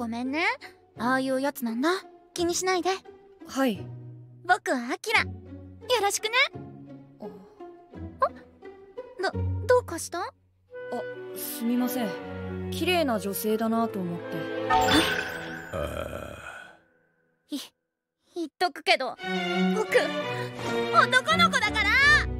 ごめんね。ああいうやつなんだ。気にしないで。 はい。 僕はアキラ。よろしくね。どうかした？ すみません。綺麗な女性だなと思って。 言っとくけど、僕男の子だから。